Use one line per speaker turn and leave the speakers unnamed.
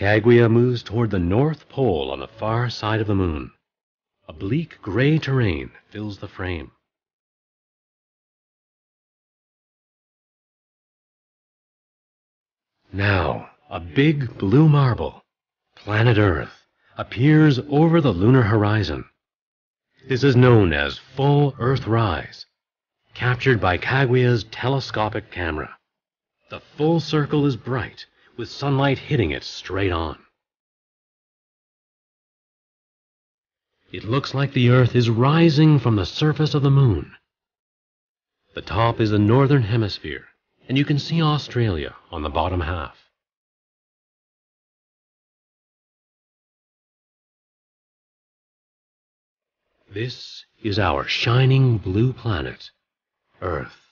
KAGUYA moves toward the North Pole on the far side of the moon. A bleak gray terrain fills the frame. Now, a big blue marble, planet Earth, appears over the lunar horizon. This is known as full Earthrise, captured by KAGUYA's telescopic camera. The full circle is bright, with sunlight hitting it straight on. It looks like the Earth is rising from the surface of the moon. The top is the northern hemisphere, and you can see Australia on the bottom half. This is our shining blue planet, Earth.